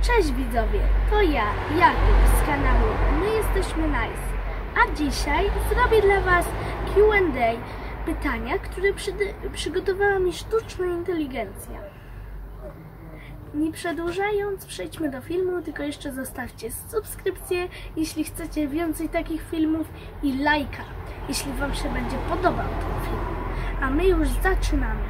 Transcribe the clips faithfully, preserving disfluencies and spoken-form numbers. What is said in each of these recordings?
Cześć widzowie, to ja, Jakub z kanału My Jesteśmy Nice, a dzisiaj zrobię dla Was Q and A, pytania, które przygotowała mi sztuczna inteligencja. Nie przedłużając, przejdźmy do filmu, tylko jeszcze zostawcie subskrypcję, jeśli chcecie więcej takich filmów, i lajka, jeśli Wam się będzie podobał ten film. A my już zaczynamy.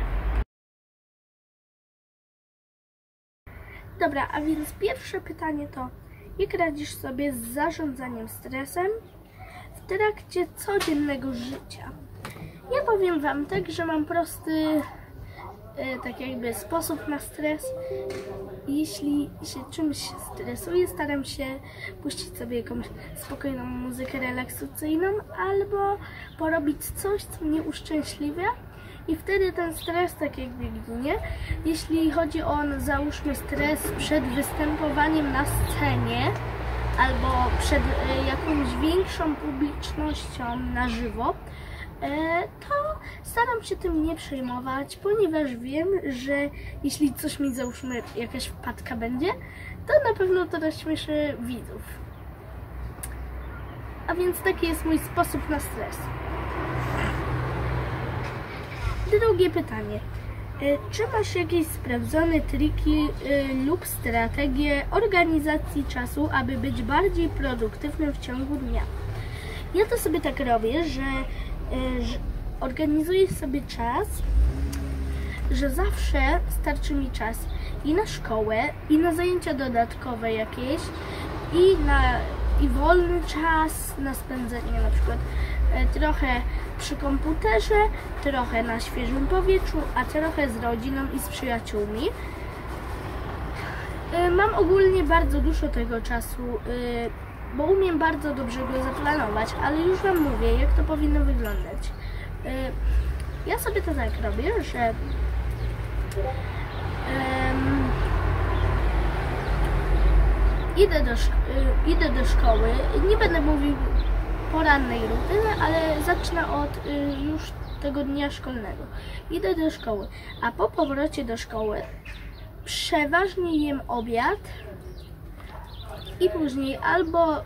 Dobra, a więc pierwsze pytanie to: jak radzisz sobie z zarządzaniem stresem w trakcie codziennego życia? Ja powiem Wam tak, że mam prosty e, tak jakby sposób na stres. Jeśli się czymś stresuję, staram się puścić sobie jakąś spokojną muzykę relaksacyjną albo porobić coś, co mnie uszczęśliwia. I wtedy ten stres tak jakby ginie. Jeśli chodzi o, załóżmy, stres przed występowaniem na scenie albo przed e, jakąś większą publicznością na żywo, e, to staram się tym nie przejmować, ponieważ wiem, że jeśli coś mi, załóżmy, jakaś wpadka będzie, to na pewno to rozśmieszy widzów. A więc taki jest mój sposób na stres. Drugie pytanie. Czy masz jakieś sprawdzone triki y, lub strategie organizacji czasu, aby być bardziej produktywnym w ciągu dnia? Ja to sobie tak robię, że, y, że organizuję sobie czas, że zawsze starczy mi czas i na szkołę, i na zajęcia dodatkowe jakieś, i na i wolny czas na spędzenie na przykład trochę przy komputerze, trochę na świeżym powietrzu, a trochę z rodziną i z przyjaciółmi. Mam ogólnie bardzo dużo tego czasu, bo umiem bardzo dobrze go zaplanować, ale już Wam mówię, jak to powinno wyglądać. Ja sobie to tak robię, że um, idę, do idę do szkoły, nie będę mówił porannej rutyny, ale zacznę od y, już tego dnia szkolnego. Idę do szkoły, a po powrocie do szkoły przeważnie jem obiad i później albo y,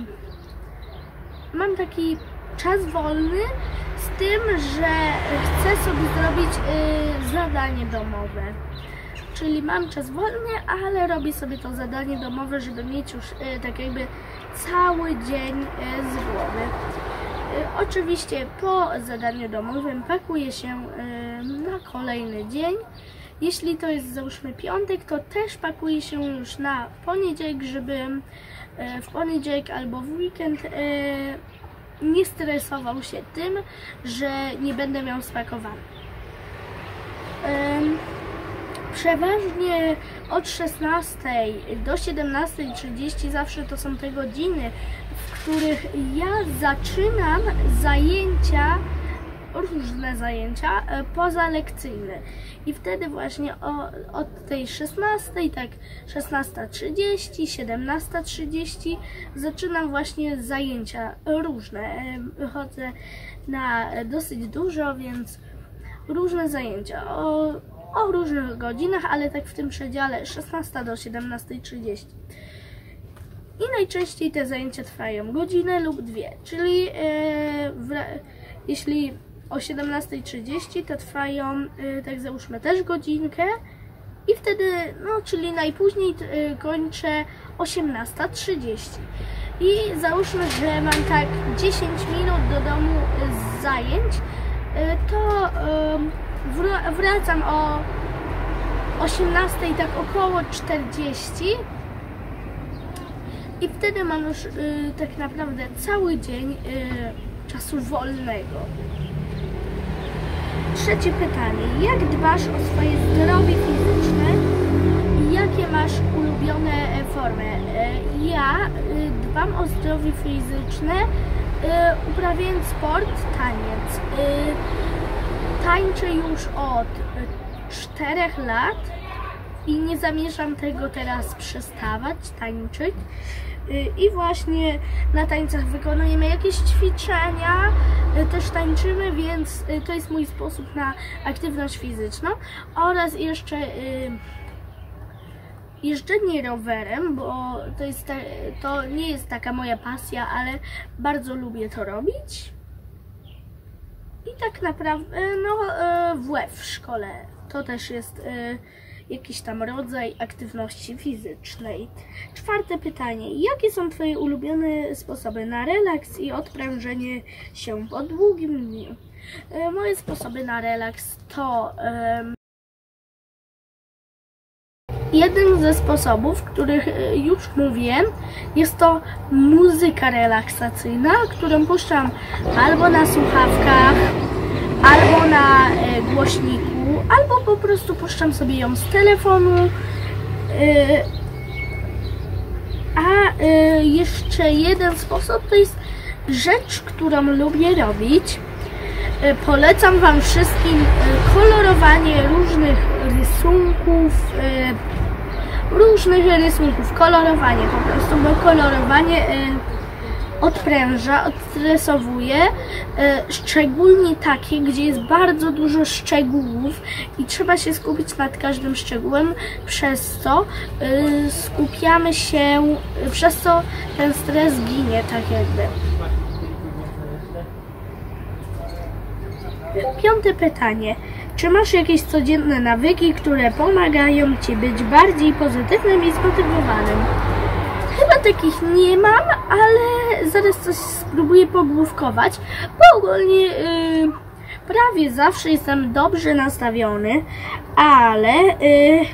mam taki czas wolny z tym, że chcę sobie zrobić y, zadanie domowe. Czyli mam czas wolny, ale robię sobie to zadanie domowe, żeby mieć już y, tak jakby cały dzień y, z głowy. Y, oczywiście po zadaniu domowym pakuję się y, na kolejny dzień. Jeśli to jest, załóżmy, piątek, to też pakuję się już na poniedziałek, żeby y, w poniedziałek albo w weekend y, nie stresował się tym, że nie będę miał spakowane. Y, Przeważnie od szesnastej do siedemnastej trzydzieści zawsze to są te godziny, w których ja zaczynam zajęcia, różne zajęcia pozalekcyjne. I wtedy właśnie o, od tej szesnastej, tak szesnasta trzydzieści, siedemnasta trzydzieści zaczynam właśnie zajęcia różne. Chodzę na dosyć dużo, więc różne zajęcia o o różnych godzinach, ale tak w tym przedziale szesnasta do siedemnastej trzydzieści. I najczęściej te zajęcia trwają godzinę lub dwie, czyli e, w, jeśli o siedemnastej trzydzieści to trwają, e, tak załóżmy, też godzinkę i wtedy, no czyli najpóźniej e, kończę osiemnasta trzydzieści. I załóżmy, że mam tak dziesięć minut do domu z zajęć, e, to e, wracam o osiemnastej, tak około czterdzieści, i wtedy mam już y, tak naprawdę cały dzień y, czasu wolnego. Trzecie pytanie. Jak dbasz o swoje zdrowie fizyczne i jakie masz ulubione formy? Y, ja y, dbam o zdrowie fizyczne y, uprawiając sport, taniec. Y, Tańczę już od czterech lat i nie zamierzam tego teraz przestawać tańczyć. I właśnie na tańcach wykonujemy jakieś ćwiczenia, też tańczymy, więc to jest mój sposób na aktywność fizyczną. Oraz jeszcze jeżdżenie rowerem, bo to, jest ta, to nie jest taka moja pasja, ale bardzo lubię to robić. I tak naprawdę, no, W W F w szkole to też jest jakiś tam rodzaj aktywności fizycznej. Czwarte pytanie. Jakie są Twoje ulubione sposoby na relaks i odprężenie się po długim dniu? Moje sposoby na relaks to um, jeden ze sposobów, których już mówię, jest to muzyka relaksacyjna, którą puszczam albo na słuchawkach, albo na e, głośniku, albo po prostu puszczam sobie ją z telefonu. E, a e, jeszcze jeden sposób to jest rzecz, którą lubię robić. E, polecam Wam wszystkim e, kolorowanie różnych rysunków, e, różnych rysunków, kolorowanie po prostu, bo kolorowanie e, odpręża, odstresowuje, e, szczególnie takie, gdzie jest bardzo dużo szczegółów i trzeba się skupić nad każdym szczegółem, przez co e, skupiamy się, przez co ten stres ginie, tak jakby. Piąte pytanie. Czy masz jakieś codzienne nawyki, które pomagają Ci być bardziej pozytywnym i zmotywowanym? Chyba takich nie mam, ale zaraz coś spróbuję pogłówkować, bo ogólnie yy, prawie zawsze jestem dobrze nastawiony, ale yy,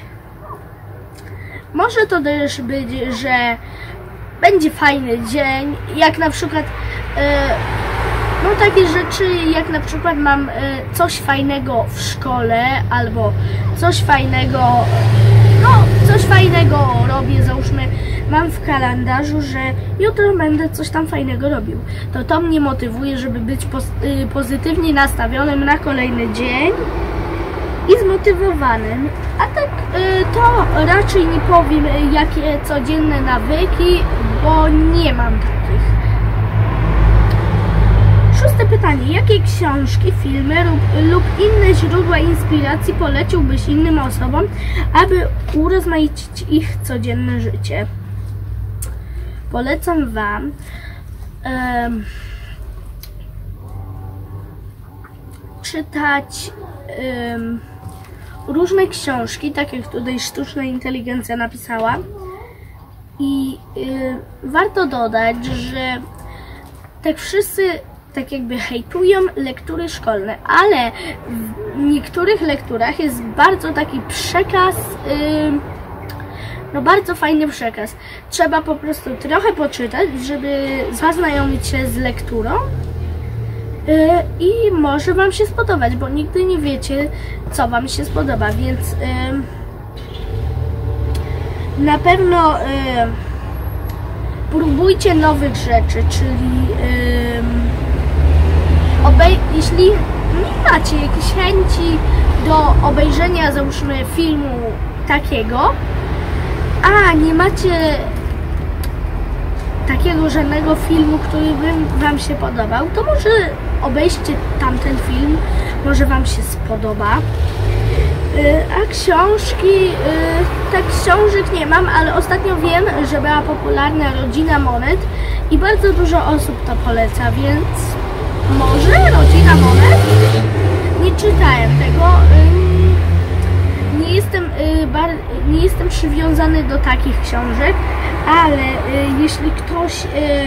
może to też być, że będzie fajny dzień, jak na przykład yy, no takie rzeczy, jak na przykład mam y, coś fajnego w szkole, albo coś fajnego, no coś fajnego robię, załóżmy, mam w kalendarzu, że jutro będę coś tam fajnego robił. To to mnie motywuje, żeby być poz y, pozytywnie nastawionym na kolejny dzień i zmotywowanym. A tak y, to raczej nie powiem, y, jakie codzienne nawyki, bo nie mam takich. Szóste pytanie. Jakie książki, filmy lub, lub inne źródła inspiracji poleciłbyś innym osobom, aby urozmaicić ich codzienne życie? Polecam Wam um, czytać um, różne książki, tak jak tutaj sztuczna inteligencja napisała. I um, warto dodać, że tak wszyscy tak jakby hejtują lektury szkolne, ale w niektórych lekturach jest bardzo taki przekaz, yy, no bardzo fajny przekaz. Trzeba po prostu trochę poczytać, żeby zaznajomić się z lekturą yy, i może Wam się spodobać, bo nigdy nie wiecie, co Wam się spodoba, więc yy, na pewno yy, próbujcie nowych rzeczy, czyli yy, Obej jeśli nie macie jakiejś chęci do obejrzenia, załóżmy, filmu takiego, a nie macie takiego żadnego filmu, który by Wam się podobał, to może obejrzcie tamten film, może Wam się spodoba. A książki, tak książek nie mam, ale ostatnio wiem, że była popularna Rodzina Monet i bardzo dużo osób to poleca, więc może Rodzina Monet? Nie czytałem tego. Nie jestem, nie jestem przywiązany do takich książek, ale jeśli ktoś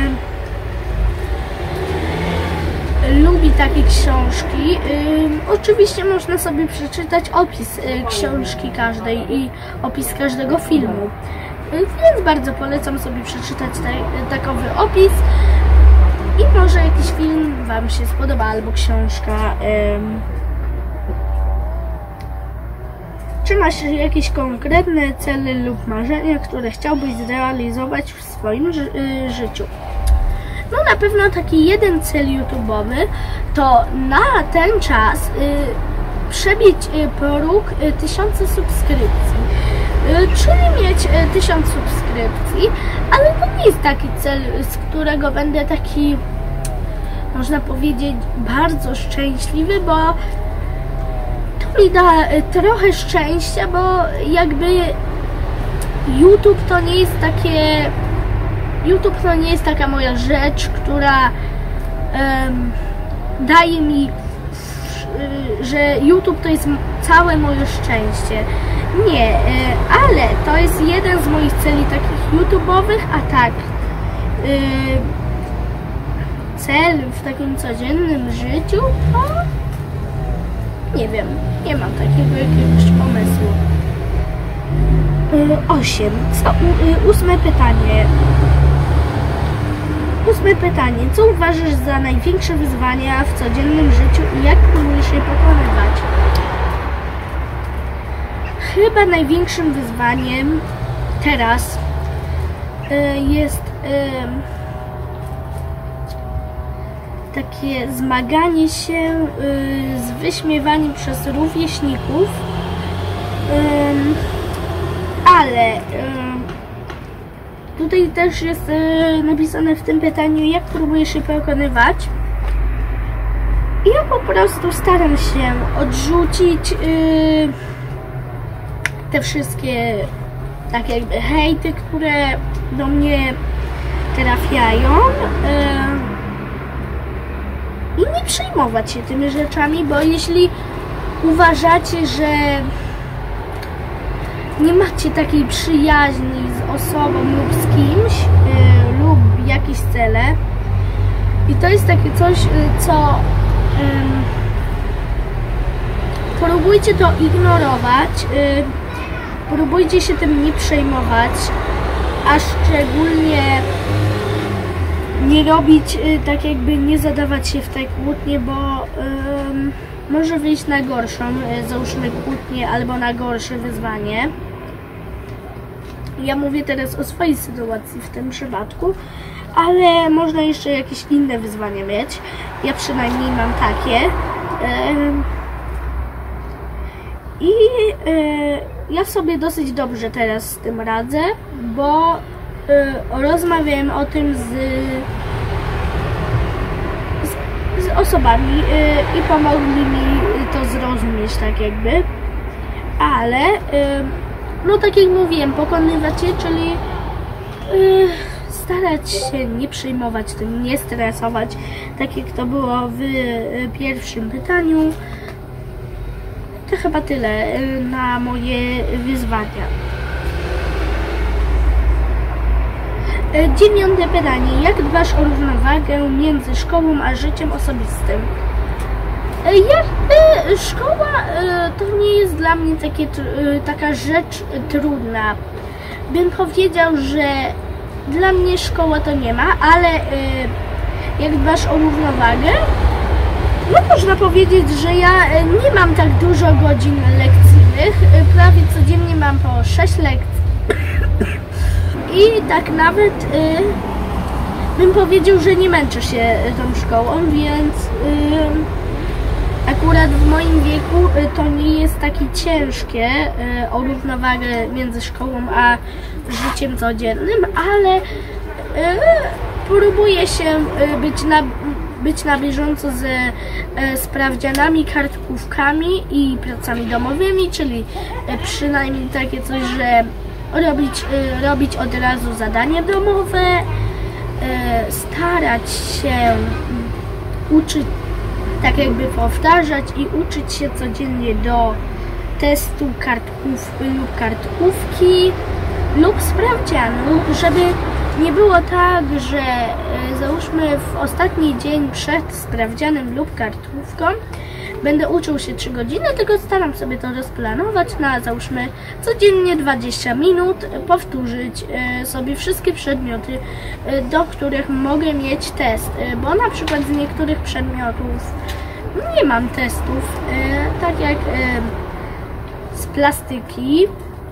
lubi takie książki, oczywiście można sobie przeczytać opis książki każdej i opis każdego filmu. Więc bardzo polecam sobie przeczytać takowy opis. I może jakiś film Wam się spodoba, albo książka. Ym. Czy masz jakieś konkretne cele lub marzenia, które chciałbyś zrealizować w swoim ży y życiu? No na pewno taki jeden cel YouTube'owy to na ten czas y, przebić y, próg y, tysiąca subskrypcji. Czyli mieć tysiąc subskrypcji, ale to nie jest taki cel, z którego będę taki, można powiedzieć, bardzo szczęśliwy, bo to mi da trochę szczęścia, bo jakby YouTube to nie jest takie... YouTube to nie jest taka moja rzecz, która um, daje mi, że YouTube to jest całe moje szczęście. Nie, ale to jest jeden z moich celi takich YouTube'owych, a tak cel w takim codziennym życiu, to nie wiem, nie mam takiego jakiegoś pomysłu. Osiem. Co, ósme pytanie. Ósme pytanie. Co uważasz za największe wyzwania w codziennym życiu i jak próbujesz je pokonywać? Chyba największym wyzwaniem teraz y, jest y, takie zmaganie się y, z wyśmiewaniem przez rówieśników, y, ale y, tutaj też jest y, napisane w tym pytaniu, jak próbujesz się pokonywać. Ja po prostu staram się odrzucić y, te wszystkie tak jakby hejty, które do mnie trafiają y, i nie przejmować się tymi rzeczami, bo jeśli uważacie, że nie macie takiej przyjaźni z osobą lub z kimś y, lub jakieś cele i to jest takie coś, y, co y, próbujcie to ignorować, y, próbujcie się tym nie przejmować, a szczególnie nie robić y, tak jakby nie zadawać się w te kłótnie, bo y, może wyjść na gorszą, y, załóżmy kłótnię albo na gorsze wyzwanie. Ja mówię teraz o swojej sytuacji w tym przypadku, ale można jeszcze jakieś inne wyzwania mieć. Ja przynajmniej mam takie. I ja sobie dosyć dobrze teraz z tym radzę, bo rozmawiałem o tym z, z, z osobami i pomogli mi to zrozumieć tak jakby. Ale no tak jak mówiłem, pokonywać je, czyli yy, starać się nie przejmować tym, nie stresować, tak jak to było w yy, pierwszym pytaniu. To chyba tyle yy, na moje wyzwania. Yy, dziewiąte pytanie. Jak dbasz o równowagę między szkołą a życiem osobistym? Jakby szkoła to nie jest dla mnie takie, taka rzecz trudna. Bym powiedział, że dla mnie szkoła to nie ma, ale jak dbasz o równowagę, no można powiedzieć, że ja nie mam tak dużo godzin lekcyjnych. Prawie codziennie mam po sześć lekcji. I tak nawet bym powiedział, że nie męczę się tą szkołą, więc akurat w moim wieku to nie jest takie ciężkie o równowagę między szkołą a życiem codziennym, ale próbuję się być na, być na bieżąco ze sprawdzianami, kartkówkami i pracami domowymi, czyli przynajmniej takie coś, że robić, robić od razu zadania domowe, starać się uczyć, tak jakby powtarzać i uczyć się codziennie do testu kartków lub kartkówki lub sprawdzianu, żeby nie było tak, że e, załóżmy w ostatni dzień przed sprawdzianem lub kartkówką będę uczył się trzy godziny, tylko staram sobie to rozplanować na załóżmy codziennie dwadzieścia minut, powtórzyć e, sobie wszystkie przedmioty, e, do których mogę mieć test, e, bo na przykład z niektórych przedmiotów nie mam testów, e, tak jak e, z plastyki.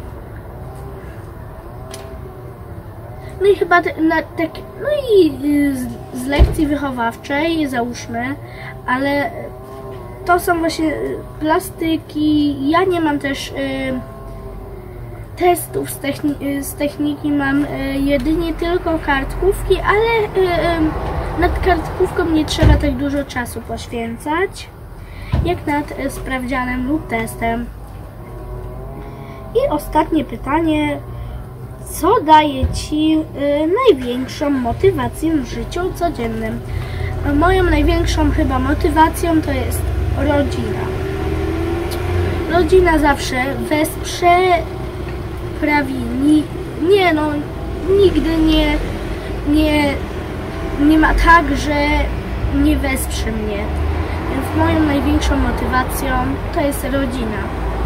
No i chyba na, tak, no i z, z lekcji wychowawczej załóżmy, ale to są właśnie plastyki. Ja nie mam też y, testów z, techni z techniki, mam y, jedynie tylko kartkówki, ale y, y, nad kartkówką nie trzeba tak dużo czasu poświęcać, jak nad y, sprawdzianem lub testem. I ostatnie pytanie. co daje Ci y, największą motywację w życiu codziennym? Moją największą chyba motywacją to jest rodzina. Rodzina zawsze wesprze, prawi, ni, nie no, nigdy nie, nie, nie ma tak, że nie wesprze mnie. Więc moją największą motywacją to jest rodzina.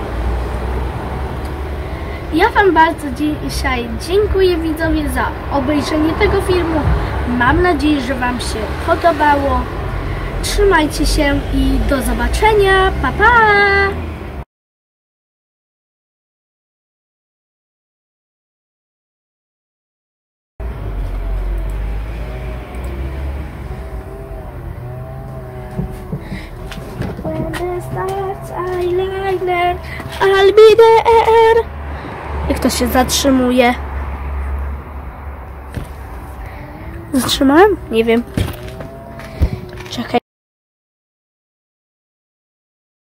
Ja Wam bardzo dzisiaj dziękuję, widzowie, za obejrzenie tego filmu. Mam nadzieję, że Wam się podobało. Trzymajcie się i do zobaczenia. Pa, pa! When the stars eyeliner, I'll be there. Jak to się zatrzymuje? Zatrzymałem? Nie wiem.